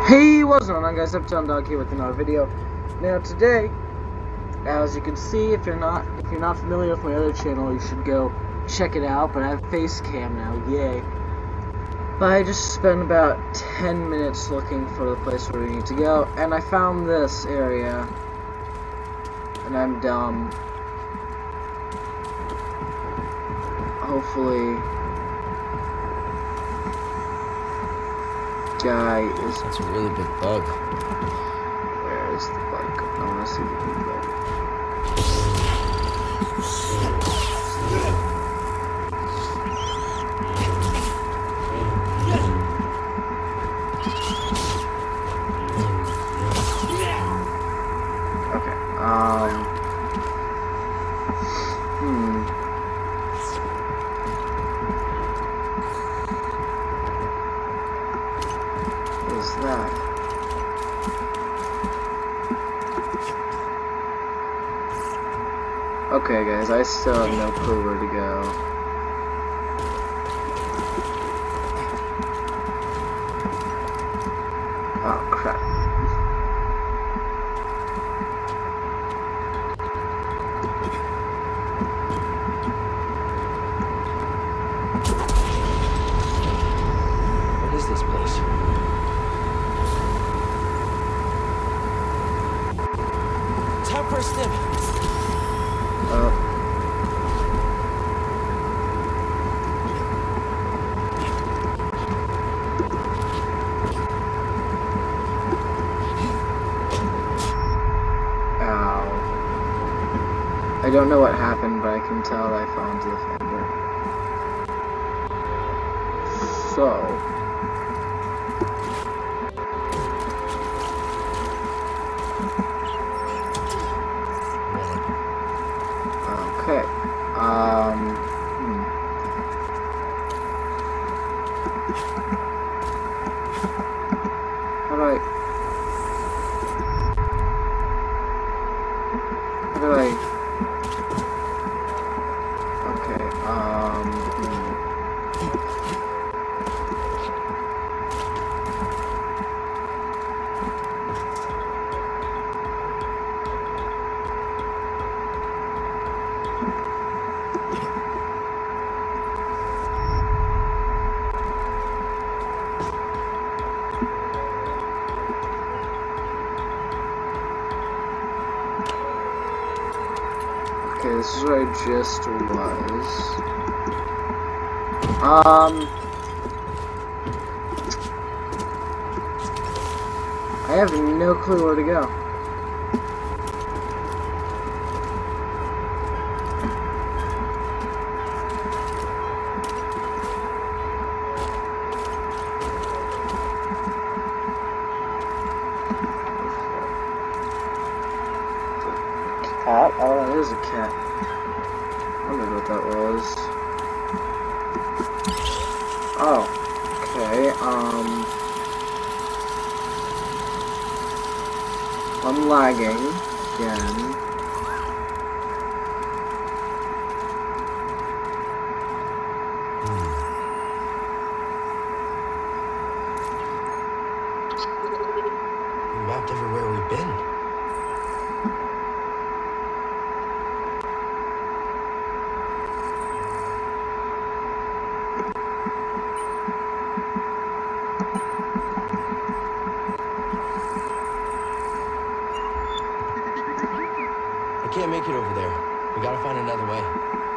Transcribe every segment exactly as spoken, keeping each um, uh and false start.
Hey, what's going on, guys? Uptown Dog here with another video. Now today, as you can see, if you're not if you're not familiar with my other channel, you should go check it out. But I have face cam now, yay! But I just spent about ten minutes looking for the place where we need to go, and I found this area, and I'm dumb. Hopefully, guy is. That's a really big bug. Where is the bug? I want to see the big bug. Okay. Um. Hmm. What is that? Okay, guys, I still have no clue where to go. Oh, crap. What is this place? Time for a sniff. Oh. Ow. I don't know what happened, but I can tell I fell into the fender. So. Okay. Um. Hmm. How do I? How do I? Okay. Um. Hmm. Okay, this is where I just was. Um, I have no clue where to go. Cat? Oh, it is a cat. I wondered what that was. Oh, okay, um... I'm lagging again. We mapped everywhere we've been. I can't make it over there. We gotta find another way.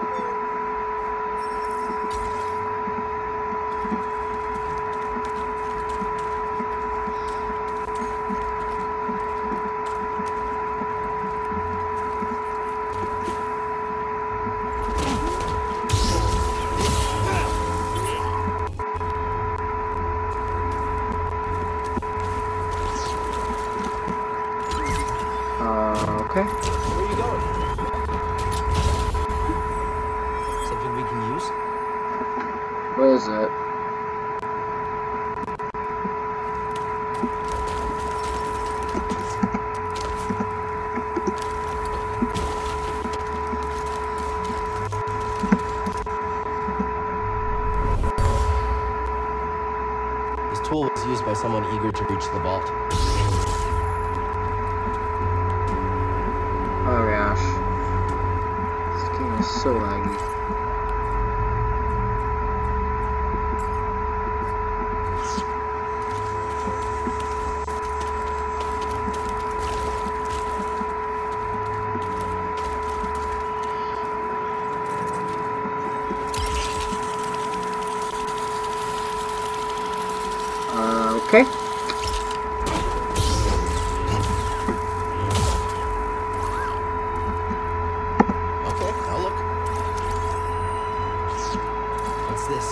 Uh, okay. Where are you going? Something we can use? What is it? tool was used by someone eager to reach the vault. Oh gosh. This game is so laggy. Uh, okay. Okay, I'll look. What's this?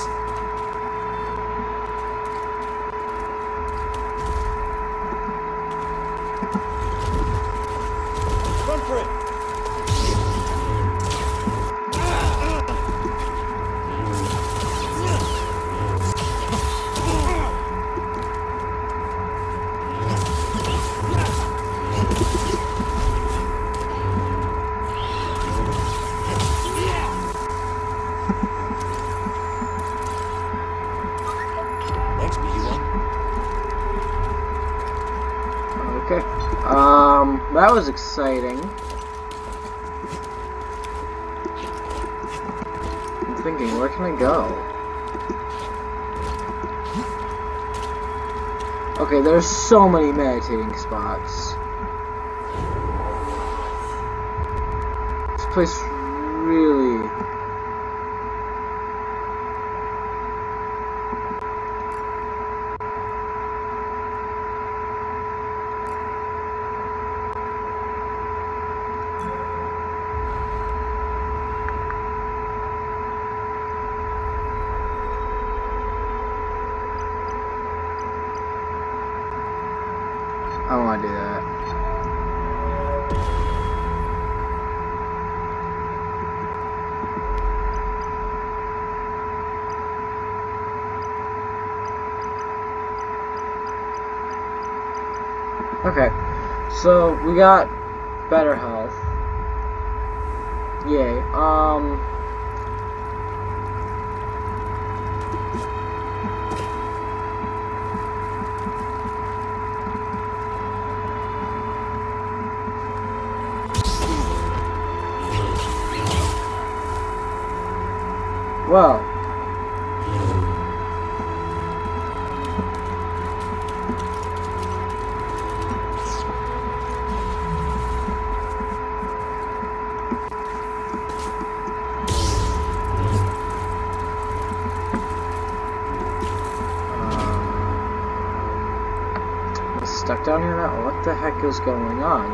Run for it! Thanks, B one. Okay. Um, that was exciting. I'm thinking, where can I go? Okay, there's so many meditating spots. This place really... I don't want to do that. Okay, so we got better health. Yay. Um... Well, uh, stuck down here now? What the heck is going on?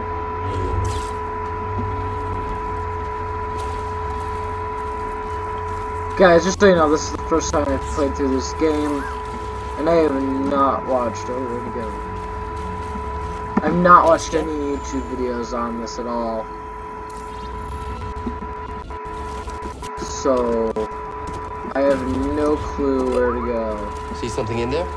Guys, just so you know, this is the first time I've played through this game, and I have not watched, oh, where'd it go? I've not watched any YouTube videos on this at all. So, I have no clue where to go. See something in there?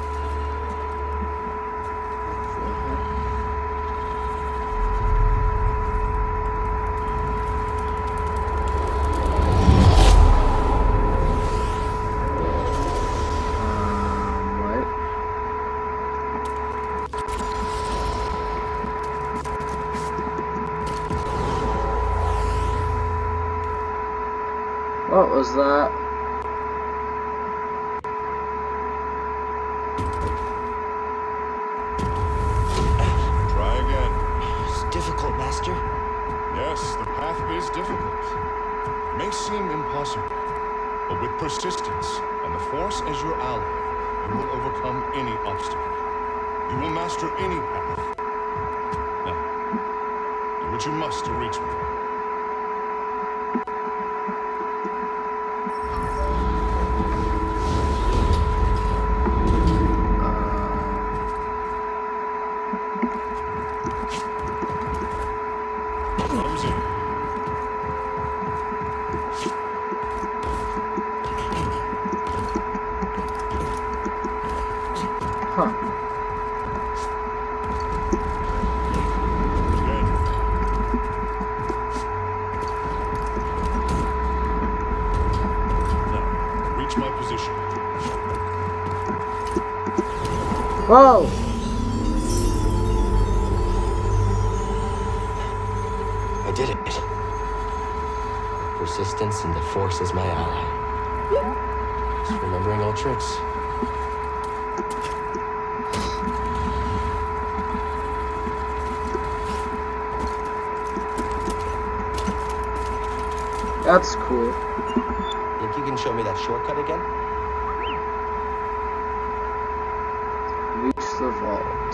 What was that? Try again. It's difficult, Master. Yes, the path is difficult. It may seem impossible, but with persistence and the Force as your ally, you will overcome any obstacle. You will master any path. Now, do what you must to reach me. Clumsy. Huh. Good. Now, reach my position. Whoa! I did it. Persistence and the Force is my ally. Just remembering old tricks. That's cool. Think you can show me that shortcut again? Reach the vault.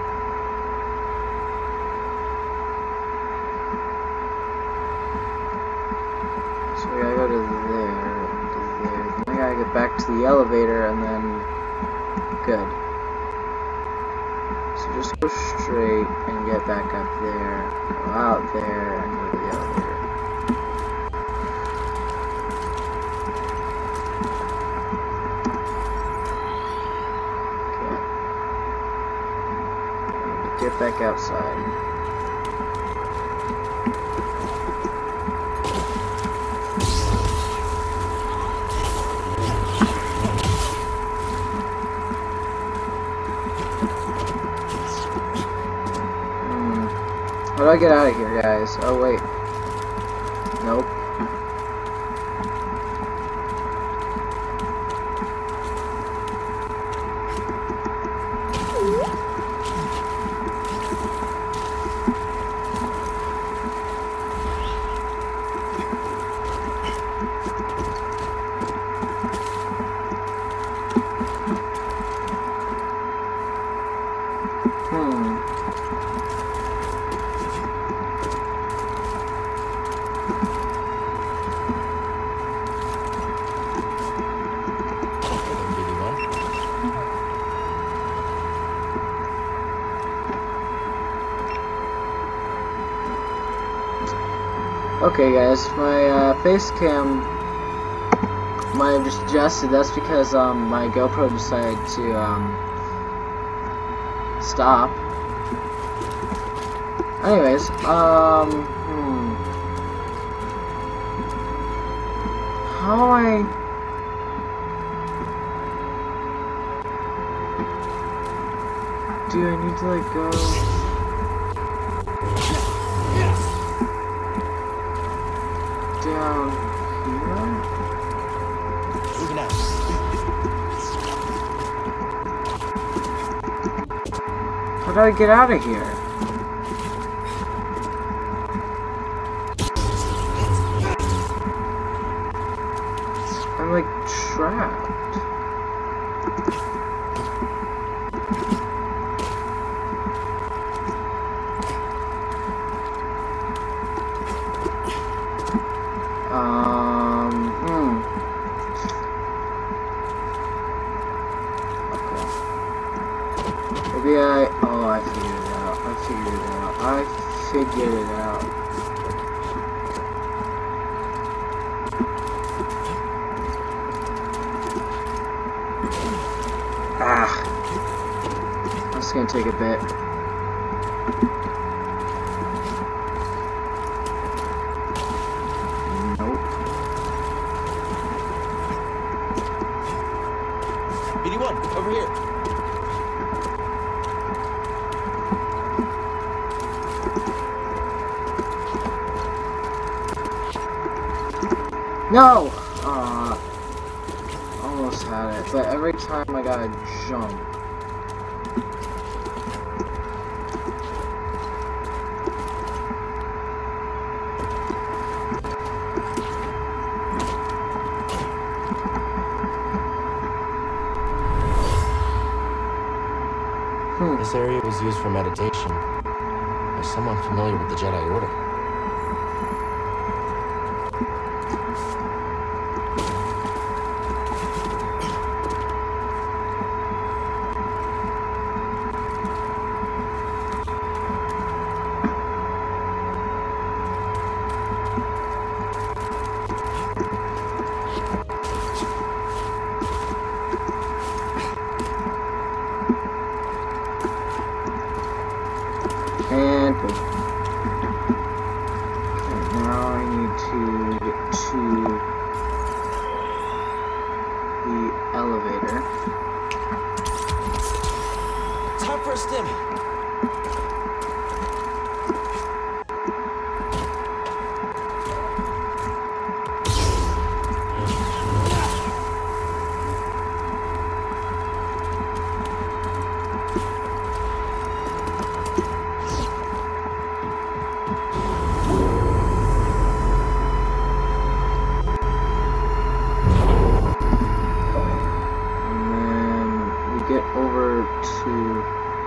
So we gotta go to there, and to there. Then we gotta get back to the elevator, and then... Good. So just go straight and get back up there, go out there, and go to the elevator. Get back outside. Hmm. How do I get out of here, guys? Oh, wait. Nope. Hmm. Okay, guys, my uh, face cam might have just adjusted. That's because um, my GoPro decided to um, stop. Anyways, um, hmm. How do I... Do I need to, like, go... down here? Moving out. How do I get out of here? I'm like trapped. Um, hmm. Okay. Maybe I, oh, I figured it out. I figured it out. I figured it out. Ah. That's gonna take a bit. B D one, over here. No! Uh, almost had it, but every time I gotta jump. Hmm. This area was used for meditation by someone familiar with the Jedi Order. And boom. for a stim. Get over to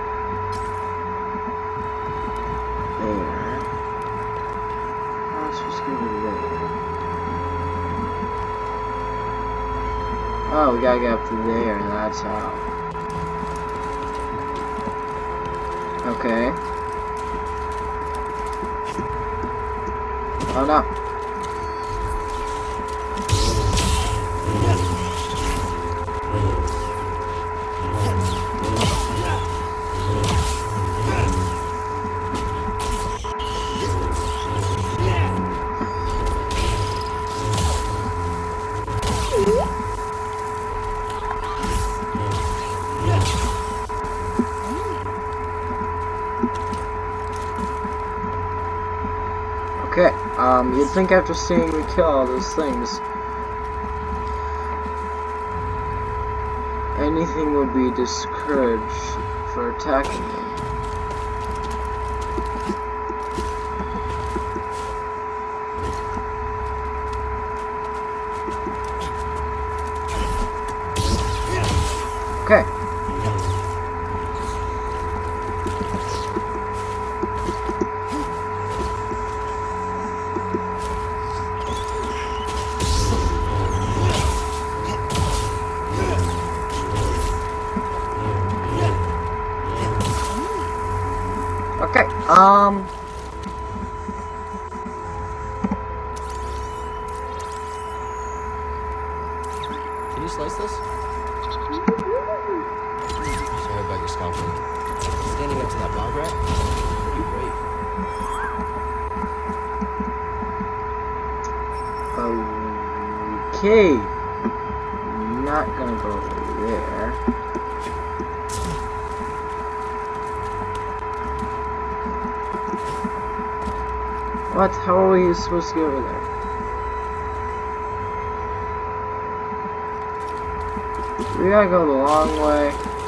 there. Oh, let's just go to there. Oh, we gotta get up to there, that's how. Okay. Oh no. Okay, um, you'd think after seeing me kill all those things, anything would be discouraged for attacking me. Okay. Okay, um... Can you slice this? Sorry about your scalping. Standing up to that bog rat? Pretty brave. Okay. I'm not gonna go over there. What? How are we supposed to get over there? We gotta go the long way.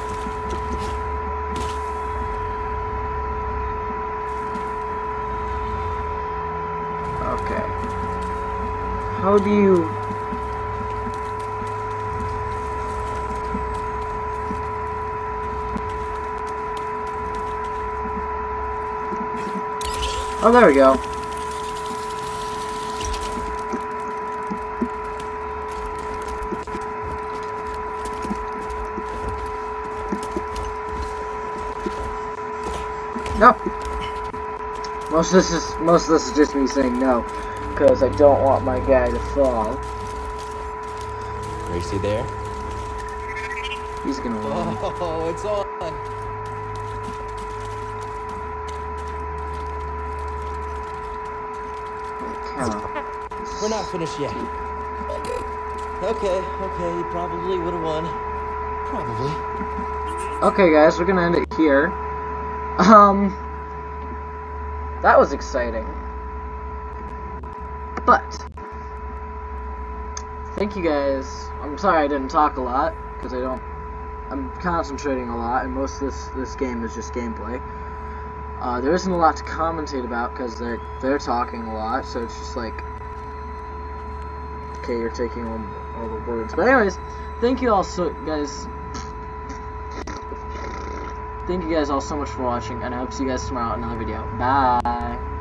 Okay. How do you... Oh, there we go. No. Most of this is most of this is just me saying no, because I don't want my guy to fall. Racy there? He's gonna win. Oh, it's on. Count. We're not finished yet. Okay, okay, you probably would have won. Probably. Okay, guys, we're gonna end it here. Um, that was exciting. But thank you guys. I'm sorry I didn't talk a lot because I don't. I'm concentrating a lot, and most of this this game is just gameplay. Uh, there isn't a lot to commentate about because they're they're talking a lot, so it's just like, okay, you're taking all, all the words. But anyways, thank you all so guys. Thank you guys all so much for watching, and I hope to see you guys tomorrow in another video. Bye.